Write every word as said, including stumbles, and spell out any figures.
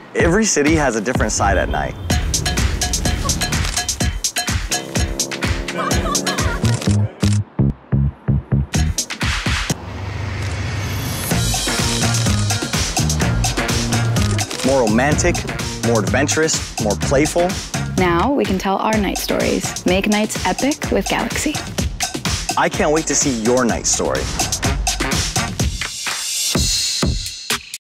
Every city has a different side at night. More romantic, more adventurous, more playful. Now we can tell our night stories. Make nights epic with Galaxy. I can't wait to see your night story.